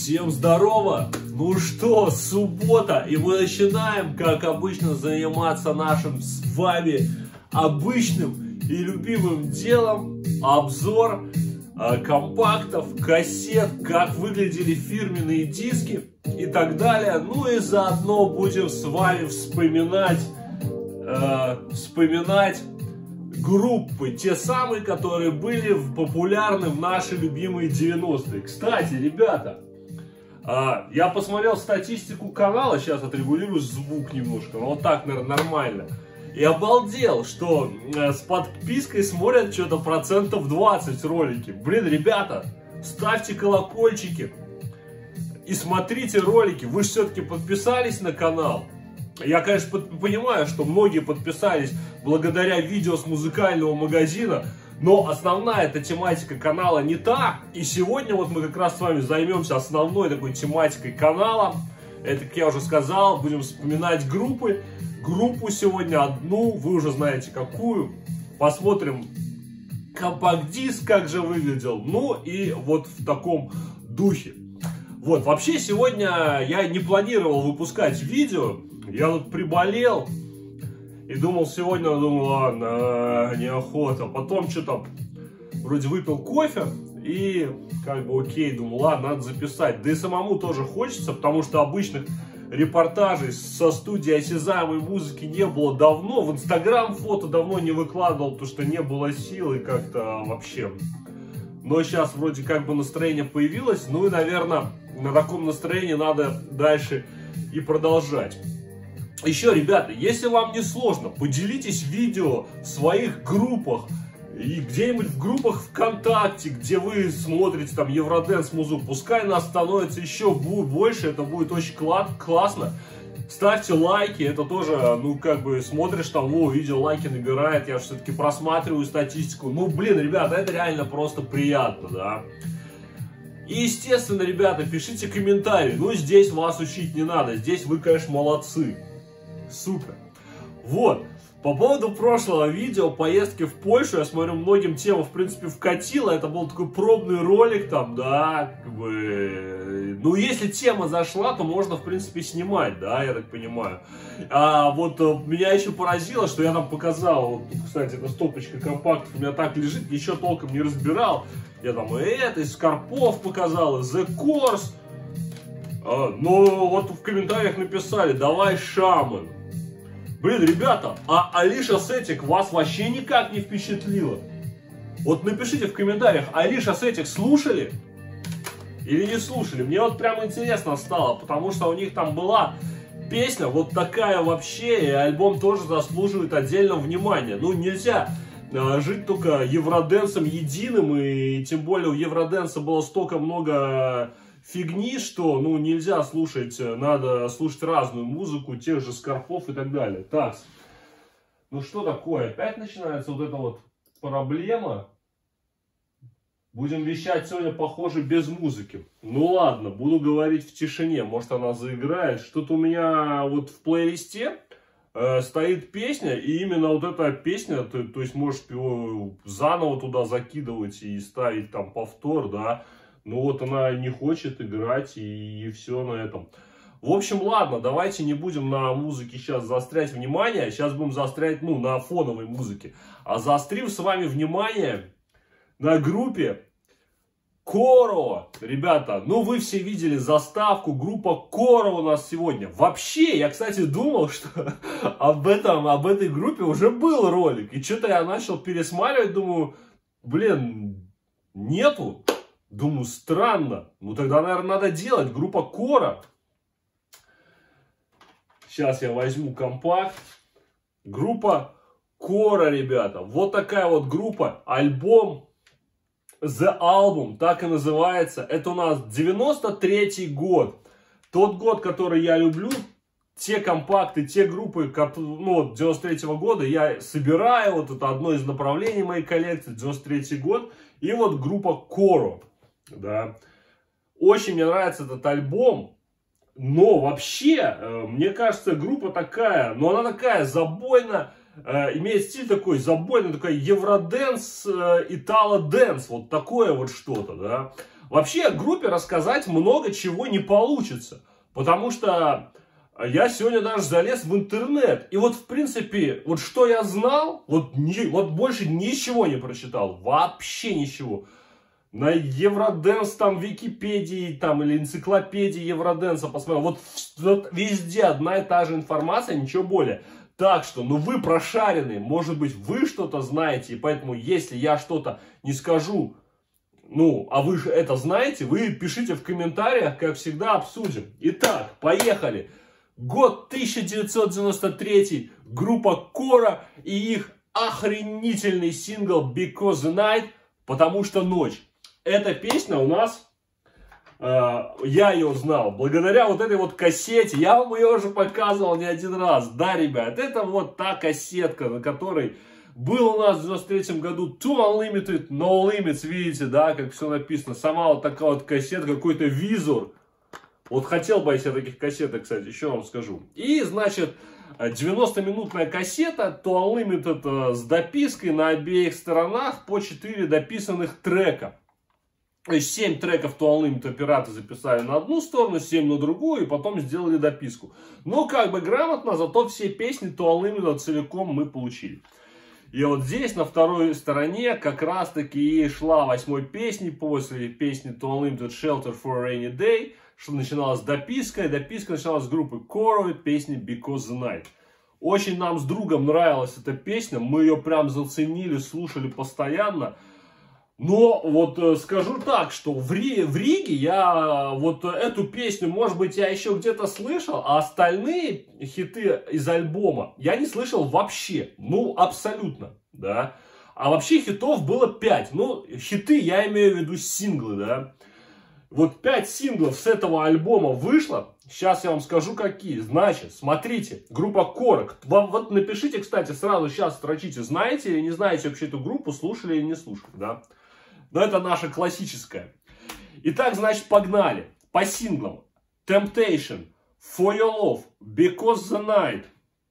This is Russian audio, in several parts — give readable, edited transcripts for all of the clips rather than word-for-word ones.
Всем здорово! Ну что, суббота, и мы начинаем, как обычно, заниматься нашим с вами обычным и любимым делом. Обзор компактов, кассет, как выглядели фирменные диски и так далее. Ну и заодно будем с вами вспоминать группы, те самые, которые были популярны в наши любимые 90-е. Кстати, ребята, я посмотрел статистику канала, сейчас отрегулирую звук немножко, но вот так, наверное, нормально. И обалдел, что с подпиской смотрят что-то процентов 20 ролики. Блин, ребята, ставьте колокольчики и смотрите ролики. Вы же все-таки подписались на канал. Я, конечно, понимаю, что многие подписались благодаря видео с музыкального магазина, но основная эта тематика канала не та. И сегодня вот мы как раз с вами займемся основной такой тематикой канала. Это, как я уже сказал, будем вспоминать группы. Группу сегодня одну, вы уже знаете какую. Посмотрим компакт-диск, как же выглядел. Ну и вот в таком духе. Вот, вообще сегодня я не планировал выпускать видео. Я тут приболел и думал сегодня, ладно, неохота. Потом что-то вроде выпил кофе и как бы окей, думал, ладно, надо записать. Да и самому тоже хочется, потому что обычных репортажей со студии осязаемой музыки не было давно. В Инстаграм фото давно не выкладывал, потому что не было силы как-то вообще. Но сейчас вроде как бы настроение появилось. Ну и, наверное, на таком настроении надо дальше и продолжать. Еще, ребята, если вам не сложно, поделитесь видео в своих группах. И где-нибудь в группах ВКонтакте, где вы смотрите там Евроденс музыку, пускай нас становится еще больше, это будет очень классно. Ставьте лайки, это тоже, ну как бы смотришь там, о, видео лайки набирает, я все-таки просматриваю статистику. Ну блин, ребята, это реально просто приятно, да. И естественно, ребята, пишите комментарии, ну здесь вас учить не надо, здесь вы, конечно, молодцы. Супер. Вот. По поводу прошлого видео, поездки в Польшу, я смотрю, многим тема, в принципе, вкатила. Это был такой пробный ролик там, да, как бы... Ну, если тема зашла, то можно, в принципе, снимать, да, я так понимаю. А вот меня еще поразило, что я там показал, вот, кстати, эта стопочка компактов у меня так лежит, еще толком не разбирал. Я там и это, и Скорпов показал, и The Course. Но вот в комментариях написали, давай Шаман. Блин, ребята, а Алиша Сетик вас вообще никак не впечатлила? Вот напишите в комментариях, Алиша Сетик слушали или не слушали? Мне вот прям интересно стало, потому что у них там была песня вот такая вообще, и альбом тоже заслуживает отдельного внимания. Ну, нельзя жить только Евроденсом единым, и тем более у Евроденса было столько много фигни, что, ну, нельзя слушать, надо слушать разную музыку, тех же Скорпов и так далее. Так, ну что такое? Опять начинается вот эта вот проблема. Будем вещать сегодня, похоже, без музыки. Ну ладно, буду говорить в тишине, может она заиграет. Что-то у меня вот в плейлисте стоит песня, и именно вот эта песня, то есть можешь его заново туда закидывать и ставить там повтор, да. Ну вот она не хочет играть, и все на этом. В общем, ладно, давайте не будем на музыке сейчас заострять внимание. Сейчас будем заострять, ну, на фоновой музыке. А заострим с вами внимание на группе Коро. Ребята, ну вы все видели заставку, группа Коро у нас сегодня. Вообще, я, кстати, думал, что об этой группе уже был ролик. И что-то я начал пересматривать, думаю, блин, нету. Думаю, странно. Ну, тогда, наверное, надо делать. Группа Коро. Сейчас я возьму компакт. Группа Коро, ребята. Вот такая вот группа. Альбом The Album, так и называется. Это у нас 93-й год. Тот год, который я люблю. Те компакты, те группы, ну, 93-го года я собираю. Вот это одно из направлений моей коллекции. 93-й год. И вот группа Коро. Да. Очень мне нравится этот альбом, но вообще, мне кажется, группа такая, но она такая забойно, имеет стиль такой забойный, такой евроденс, итало-дэнс, вот такое вот что-то, да. Вообще, группе рассказать много чего не получится. Потому что я сегодня даже залез в интернет. И вот, в принципе, вот что я знал, вот больше ничего не прочитал. Вообще ничего. На Евродэнс, там, Википедии, там, или энциклопедии Евродэнса посмотрел. Вот везде одна и та же информация, ничего более. Так что, ну вы прошаренные, может быть, вы что-то знаете. И поэтому, если я что-то не скажу, ну, а вы же это знаете, вы пишите в комментариях, как всегда, обсудим. Итак, поехали. Год 1993, группа Кора и их охренительный сингл Because the Night, потому что ночь. Эта песня у нас, я ее узнал благодаря вот этой вот кассете. Я вам ее уже показывал не один раз. Да, ребят, это вот та кассетка, на которой был у нас в 93 году To Unlimited, No Limits, видите, да, как все написано. Сама вот такая вот кассета, какой-то визор. Вот хотел бы я себе таких кассеток, кстати, еще вам скажу. И, значит, 90-минутная кассета To Unlimited с допиской на обеих сторонах по 4 дописанных трека. То есть 7 треков To Unlimited пираты записали на одну сторону, 7 на другую, и потом сделали дописку. Но как бы грамотно, зато все песни To Unlimited целиком мы получили. И вот здесь на второй стороне как раз таки и шла 8-й песня после песни To Unlimited Shelter for a Rainy Day, что начиналась дописка, и дописка начиналась с группы Koro, песни Because the Night. Очень нам с другом нравилась эта песня, мы ее прям заценили, слушали постоянно. Но вот скажу так, что в Риге я вот эту песню, может быть, я еще где-то слышал, а остальные хиты из альбома я не слышал вообще. Ну, абсолютно, да. А вообще хитов было 5. Ну, хиты я имею в виду синглы, да. Вот 5 синглов с этого альбома вышло. Сейчас я вам скажу, какие. Значит, смотрите, группа Кора. Вот напишите, кстати, сразу сейчас строчите, знаете или не знаете вообще эту группу, слушали или не слушали, да. Но это наша классическая. Итак, значит, погнали. По синглам. Temptation, For Your Love, Because the Night.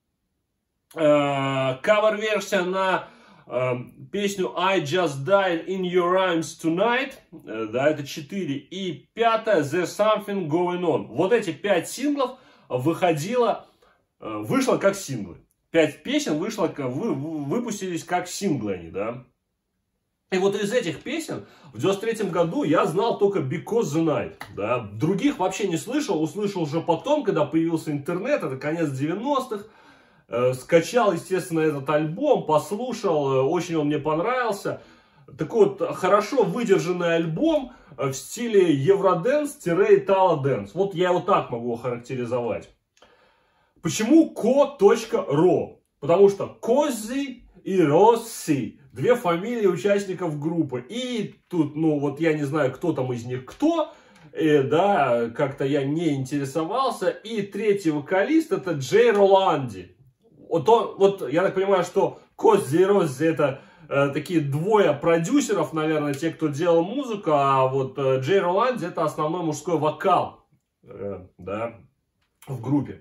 Кавер-версия на песню I Just Died in Your Arms Tonight. Да, это 4. И 5, There's Something Going On. Вот эти 5 синглов вышло как синглы. 5 песен выпустились как синглы они, да. И вот из этих песен в 93 году я знал только Because the Night. Да? Других вообще не слышал, услышал уже потом, когда появился интернет, это конец 90-х. Скачал, естественно, этот альбом, послушал, очень он мне понравился. Такой вот хорошо выдержанный альбом в стиле Eurodance-Italo-Dance. Вот я его так могу охарактеризовать. Почему co.ro? Потому что Cozy и Rossi. 2 фамилии участников группы. И тут, ну, вот я не знаю, кто там из них кто. Да, как-то я не интересовался. И 3-й вокалист это Джей Роланди. Вот я так понимаю, что Кози и Роззи это такие 2 продюсеров, наверное, те, кто делал музыку. А вот Джей Роланди это основной мужской вокал, да, в группе.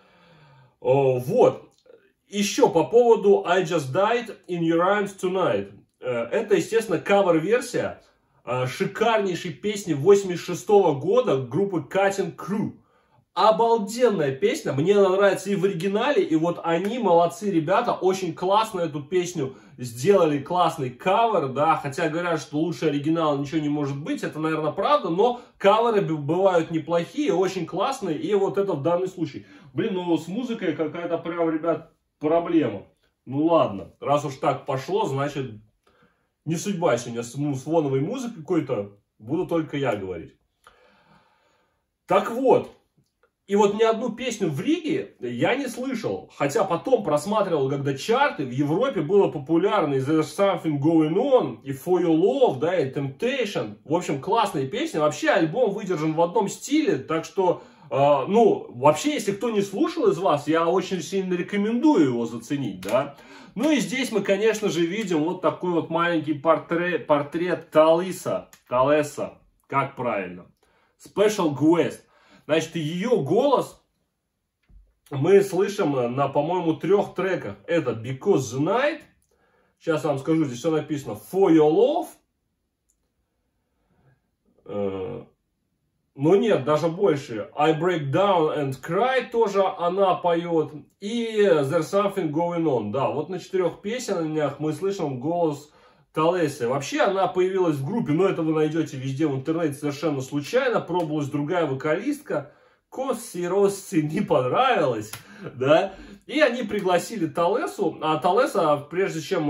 Вот. Еще по поводу I Just Died in Your Arms Tonight. Это, естественно, кавер-версия шикарнейшей песни 86 года группы Cutting Crew. Обалденная песня, мне она нравится и в оригинале, и вот они, молодцы ребята, очень классно эту песню сделали, классный кавер, да, хотя говорят, что лучше оригинала ничего не может быть, это, наверное, правда, но каверы бывают неплохие, очень классные, и вот это в данный случай. Блин, ну с музыкой какая-то прям, ребят, проблема. Ну ладно, раз уж так пошло, значит, не судьба сегодня с фоновой музыкой какой-то, буду только я говорить. Так вот, и вот ни одну песню в Риге я не слышал, хотя потом просматривал, когда чарты в Европе было популярно и There's Something Going On, и For Your Love, да, и Temptation. В общем, классные песни, вообще альбом выдержан в одном стиле, так что... ну, вообще, если кто не слушал из вас, я очень сильно рекомендую его заценить, да. Ну и здесь мы, конечно же, видим вот такой вот маленький портрет Талеса, как правильно, Special Guest. Значит, ее голос мы слышим на, по-моему, 3 треках. Это Because the Night, сейчас я вам скажу, здесь все написано, For Your Love, Но нет, даже больше. I Break Down and Cry тоже она поет. И There's Something Going On. Да, вот на 4 песнях мы слышим голос Талесы. Вообще она появилась в группе, но это вы найдете везде в интернете совершенно случайно. Пробовалась другая вокалистка. Косси Росси не понравилось, да. И они пригласили Талесу. А Талеса, прежде чем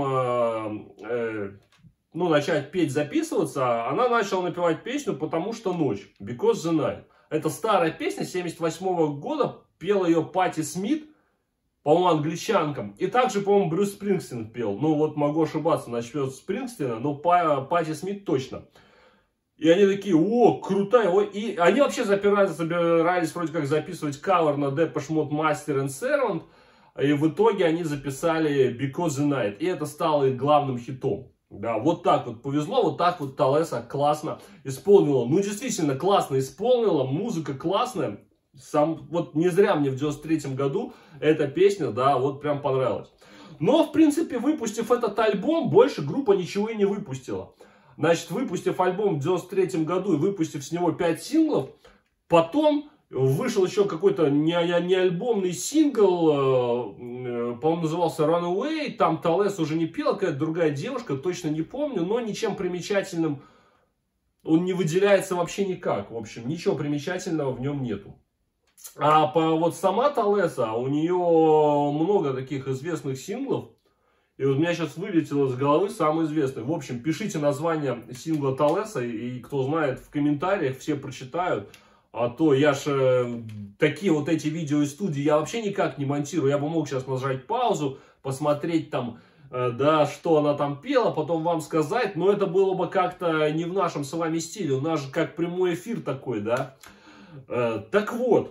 начать петь, записываться, она начала напевать песню «Потому что ночь», Because the Night. Это старая песня 78 года, пела ее Патти Смит, по-моему, англичанкам. И также, по-моему, Брюс Спрингстин пел. Ну, вот могу ошибаться насчет Спрингстина, но Патти Смит точно. И они такие: о, крутая. И они вообще собирались вроде как записывать кавер на Depeche Mode Master and Servant. И в итоге они записали Because the Night. И это стало их главным хитом. Да, вот так вот повезло, вот так вот Талеса классно исполнила. Ну, действительно, классно исполнила, музыка классная. Вот не зря мне в 93-м году эта песня, да, вот прям понравилась. Но, в принципе, выпустив этот альбом, больше группа ничего и не выпустила. Значит, выпустив альбом в 93-м году и выпустив с него 5 синглов, потом вышел еще какой-то не альбомный сингл, по-моему, назывался Runaway. Там Талес уже не пела, какая-то другая девушка, точно не помню, но ничем примечательным он не выделяется вообще никак. В общем, ничего примечательного в нем нету. А вот сама Талеса, у нее много таких известных синглов. И вот у меня сейчас вылетело из головы самый известный. В общем, пишите название сингла Талеса, и кто знает, в комментариях все прочитают. А то я ж такие вот эти видео из студии я вообще никак не монтирую. Я бы мог сейчас нажать паузу, посмотреть там, да, что она там пела, потом вам сказать. Но это было бы как-то не в нашем с вами стиле. У нас же как прямой эфир такой, да. Так вот.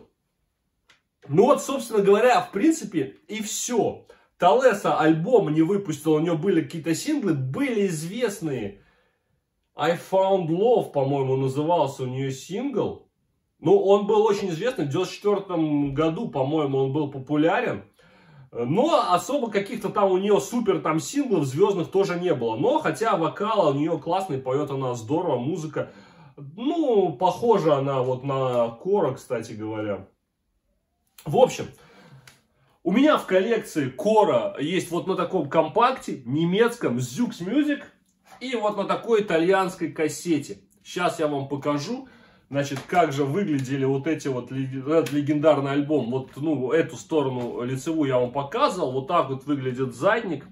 Ну вот, собственно говоря, в принципе и все. Талеса альбом не выпустила, у нее были какие-то синглы, были известные. I Found Love, по-моему, назывался у нее сингл. Ну, он был очень известный, в 94 году, по-моему, он был популярен. Но особо каких-то там у нее супер там синглов звездных тоже не было. Но хотя вокал у нее классный, поет она здорово, музыка. Ну, похожа она вот на Кора, кстати говоря. В общем, у меня в коллекции Кора есть вот на таком компакте немецком Zux Music и вот на такой итальянской кассете. Сейчас я вам покажу, значит, как же выглядели вот эти вот этот легендарный альбом. Вот, ну, эту сторону лицевую я вам показывал. Вот так вот выглядит задник.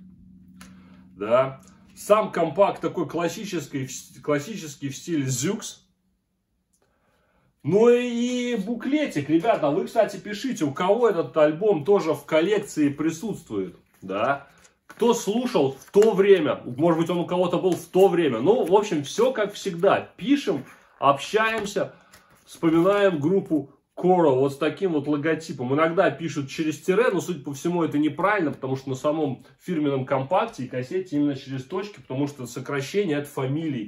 Да. Сам компакт такой классический в стиле Zux. Ну и буклетик, ребята, вы, кстати, пишите, у кого этот альбом тоже в коллекции присутствует, да, кто слушал в то время, может быть, он у кого-то был в то время, ну, в общем, все как всегда, пишем, общаемся, вспоминаем группу Кора вот с таким вот логотипом, иногда пишут через тире, но, судя по всему, это неправильно, потому что на самом фирменном компакте и кассете именно через точки, потому что сокращение от фамилий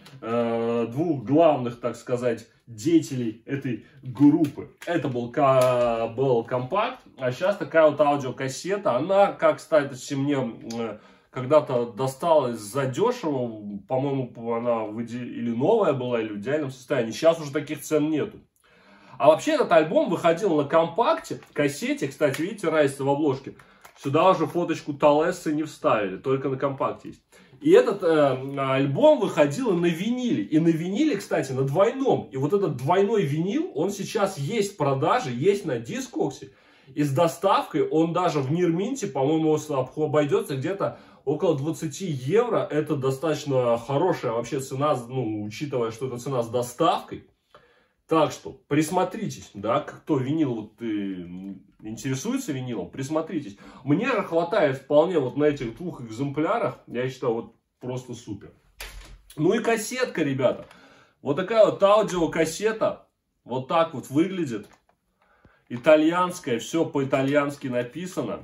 двух главных, так сказать, деятелей этой группы. Это был компакт, а сейчас такая вот аудиокассета. Она, как, кстати, мне когда-то досталась задешево. По-моему, она или новая была, или в идеальном состоянии. Сейчас уже таких цен нету. А вообще этот альбом выходил на компакте, кассете. Кстати, видите, разница в обложке. Сюда уже фоточку Талесы не вставили, только на компакте есть. И этот альбом выходил на виниле. И на виниле, кстати, на двойном. И вот этот двойной винил, он сейчас есть в продаже, есть на Discogs. И с доставкой он даже в Нирминте, по-моему, обойдется где-то около 20 евро. Это достаточно хорошая вообще цена, ну, учитывая, что это цена с доставкой. Так что присмотритесь, да, кто винил, вот интересуется винилом, присмотритесь. Мне хватает вполне вот на этих двух экземплярах, я считаю, вот просто супер. Ну и кассетка, ребята. Вот такая вот аудиокассета, вот так вот выглядит. Итальянская, все по-итальянски написано.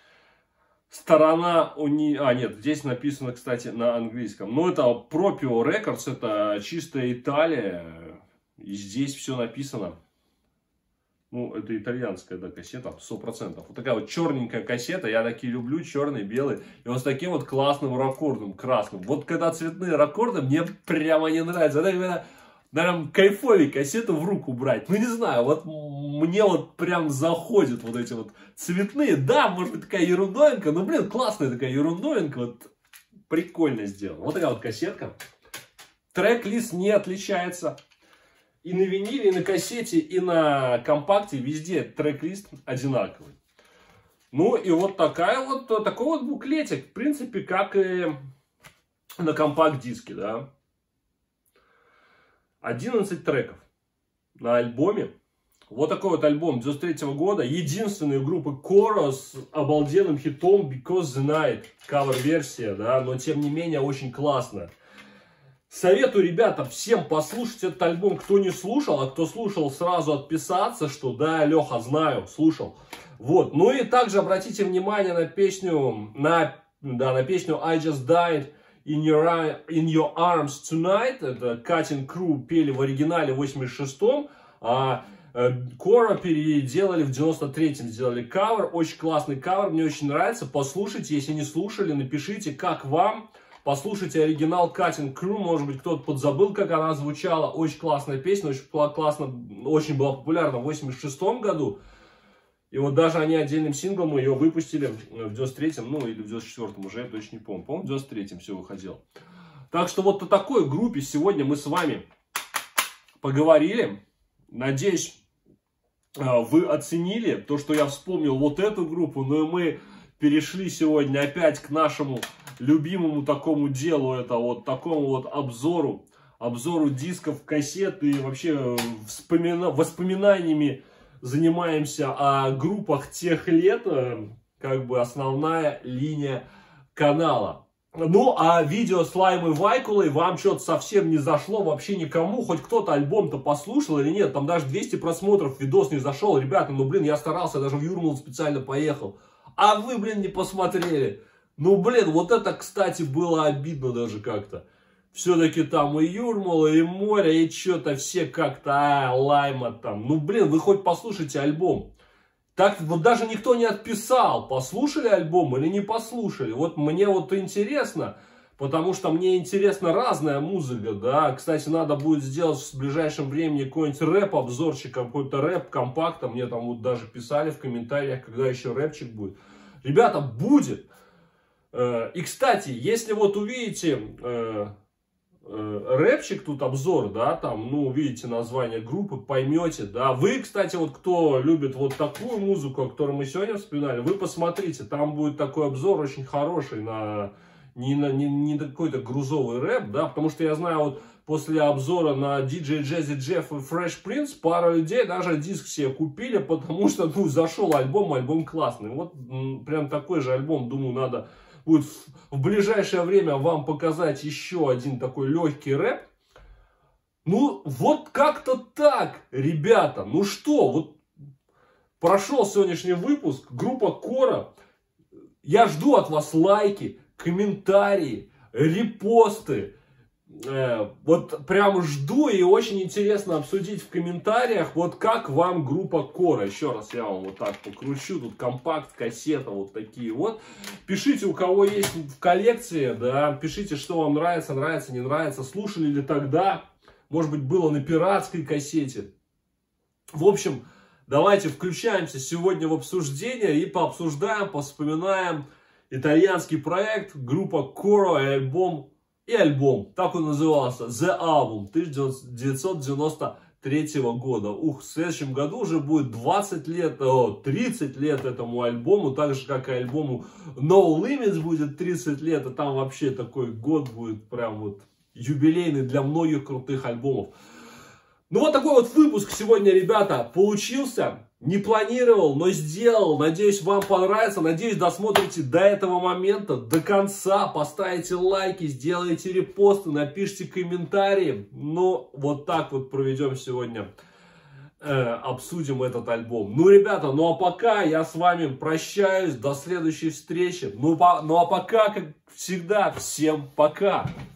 Сторона у нее... А, нет, здесь написано, кстати, на английском. Но это Proprio Records, это чистая Италия. И здесь все написано. Ну, это итальянская, да, кассета, 100%. Вот такая вот черненькая кассета. Я такие люблю, черный, белый. И вот с таким вот классным ракордом, красным. Вот когда цветные ракорды, мне прямо не нравятся. Это когда наверное, кайфовее кассету в руку брать. Ну, не знаю, вот мне вот прям заходят вот эти вот цветные. Да, может быть, такая ерундовинка, но, блин, классная такая ерундовинка. Вот прикольно сделано. Вот такая вот кассетка. Трек-лист не отличается. И на виниле, и на кассете, и на компакте везде трек-лист одинаковый. Ну, и вот такой вот буклетик. В принципе, как и на компакт-диске, да. 11 треков на альбоме. Вот такой вот альбом 93 года. Единственная группа Coro с обалденным хитом Because the Night. Кавер-версия, да, но тем не менее очень классно. Советую, ребята, всем послушать этот альбом, кто не слушал, а кто слушал, сразу отписаться, что да, Леха, знаю, слушал. Вот. Ну и также обратите внимание на песню, на песню I Just Died In Your Arms Tonight. Это Cutting Crew пели в оригинале в 86-м, а Coro переделали в 93-м, сделали кавер. Очень классный кавер, мне очень нравится. Послушайте, если не слушали, напишите, как вам. Послушайте оригинал Cutting Crew, может быть, кто-то подзабыл, как она звучала. Очень классная песня, очень была популярна в 86-м году. И вот даже они отдельным синглом ее выпустили в 93-м, ну или в 94-м уже, я точно не помню. По-моему, в 93-м все выходило. Так что вот о такой группе сегодня мы с вами поговорили. Надеюсь, вы оценили то, что я вспомнил вот эту группу. Ну и мы перешли сегодня опять к нашему любимому такому делу. Это вот такому вот обзору дисков, кассет и вообще воспоминаниями занимаемся о группах тех лет, как бы основная линия канала. Ну, а видео с Лаймой Вайкулой вам что-то совсем не зашло, вообще никому, хоть кто-то альбом-то послушал или нет, там даже 200 просмотров видос не зашел, ребята, ну, блин, я старался, даже в Юрмалу специально поехал, а вы, блин, не посмотрели. Ну, блин, вот это, кстати, было обидно даже как-то. Все-таки там и Юрмала, и море, и что-то все как-то, Лайма там. Ну, блин, вы хоть послушайте альбом. Так вот даже никто не отписал, послушали альбом или не послушали. Вот мне вот интересно, потому что мне интересна разная музыка, да. Кстати, надо будет сделать в ближайшем времени какой-нибудь рэп-обзорчик, какой-то рэп-компакт. Мне там вот даже писали в комментариях, когда еще рэпчик будет. Ребята, будет. И, кстати, если вот увидите рэпчик, тут обзор, да, там, ну, увидите название группы, поймете, да. Вы, кстати, вот кто любит вот такую музыку, которую мы сегодня вспоминали, вы посмотрите, там будет такой обзор очень хороший не какой-то грузовый рэп, да, потому что я знаю, вот после обзора на DJ Jazzy Jeff и Fresh Prince пара людей даже диск себе купили, потому что, ну, зашел альбом классный. Вот прям такой же альбом, думаю, надо будет в ближайшее время вам показать еще один такой легкий рэп. Ну, вот как-то так, ребята. Ну что, вот прошел сегодняшний выпуск. Группа Coro. Я жду от вас лайки, комментарии, репосты. Вот прям жду, и очень интересно обсудить в комментариях, вот как вам группа Coro. Еще раз я вам вот так покручу, тут компакт, кассета, вот такие вот. Пишите, у кого есть в коллекции, да, пишите, что вам нравится, не нравится, слушали ли тогда, может быть, было на пиратской кассете. В общем, давайте включаемся сегодня в обсуждение и пообсуждаем, поспоминаем итальянский проект, группа Coro и альбом, так он назывался, The Album, 1993 года. Ух, в следующем году уже будет 30 лет этому альбому, так же, как и альбому No Limits будет 30 лет, и там вообще такой год будет прям вот юбилейный для многих крутых альбомов. Ну вот такой вот выпуск сегодня, ребята, получился. Не планировал, но сделал. Надеюсь, вам понравится. Надеюсь, досмотрите до этого момента, до конца. Поставите лайки, сделайте репосты, напишите комментарии. Ну, вот так вот проведем сегодня. Обсудим этот альбом. Ну, ребята, ну а пока я с вами прощаюсь. До следующей встречи. Ну а пока, как всегда, всем пока.